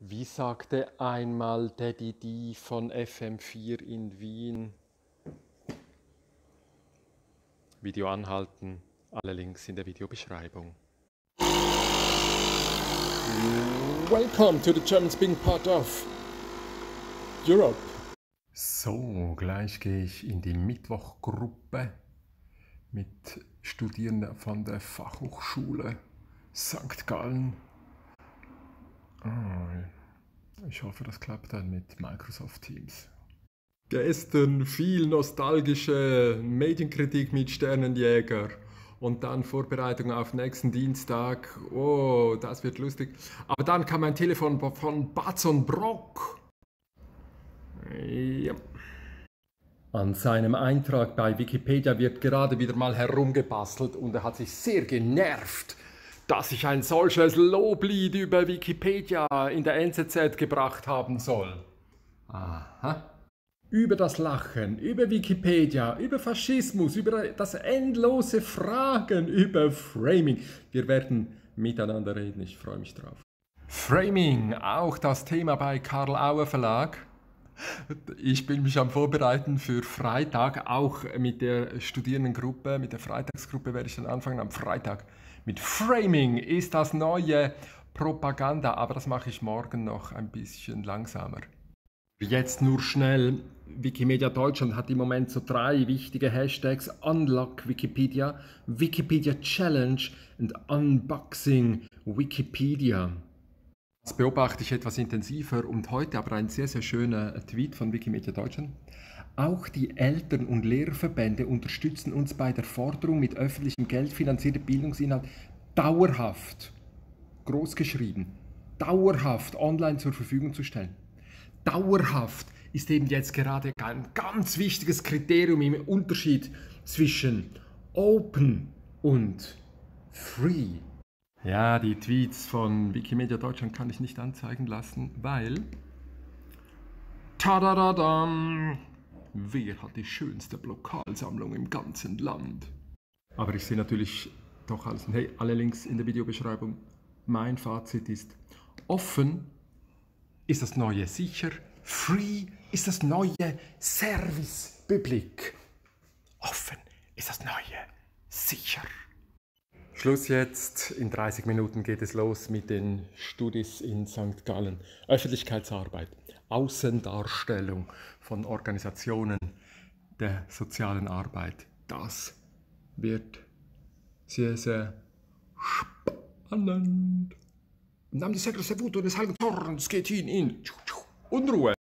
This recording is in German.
Wie sagte einmal Daddy D von FM4 in Wien? Video anhalten, alle Links in der Videobeschreibung. Welcome to the German speaking part of Europe. So, gleich gehe ich in die Mittwochgruppe mit Studierenden von der Fachhochschule St. Gallen. Ich hoffe, das klappt dann mit Microsoft Teams. Gestern viel nostalgische Medienkritik mit Sternenjäger und dann Vorbereitung auf nächsten Dienstag. Oh, das wird lustig. Aber dann kam ein Telefon von Batzon Brock. Ja. An seinem Eintrag bei Wikipedia wird gerade wieder mal herumgebastelt und er hat sich sehr genervt, dass ich ein solches Loblied über Wikipedia in der NZZ gebracht haben soll. Aha. Über das Lachen, über Wikipedia, über Faschismus, über das endlose Fragen, über Framing. Wir werden miteinander reden, ich freue mich drauf. Framing, auch das Thema bei Karl Auer Verlag. Ich bin mich am Vorbereiten für Freitag, auch mit der Studierendengruppe, mit der Freitagsgruppe werde ich dann anfangen am Freitag. Mit Framing ist das neue Propaganda, aber das mache ich morgen noch ein bisschen langsamer. Jetzt nur schnell, Wikimedia Deutschland hat im Moment so 3 wichtige Hashtags: Unlock Wikipedia, Wikipedia Challenge und Unboxing Wikipedia. Das beobachte ich etwas intensiver und heute aber ein sehr, sehr schöner Tweet von Wikimedia Deutschland. Auch die Eltern- und Lehrerverbände unterstützen uns bei der Forderung, mit öffentlichem Geld finanzierte Bildungsinhalte dauerhaft, großgeschrieben, dauerhaft online zur Verfügung zu stellen. Dauerhaft ist eben jetzt gerade ein ganz wichtiges Kriterium im Unterschied zwischen Open und Free. Ja, die Tweets von Wikimedia Deutschland kann ich nicht anzeigen lassen, weil... Tadadadam! Wer hat die schönste Lokalsammlung im ganzen Land? Aber ich sehe natürlich doch alles. Hey, alle Links in der Videobeschreibung. Mein Fazit ist: offen ist das neue sicher, free ist das neue Service Public. Offen ist das neue sicher. Schluss jetzt, in 30 Minuten geht es los mit den Studis in St. Gallen. Öffentlichkeitsarbeit, Außendarstellung von Organisationen der sozialen Arbeit. Das wird sehr, sehr spannend. Im Namen des Herrn, des Wut und des Heiligen Zorns geht hin in Unruhe.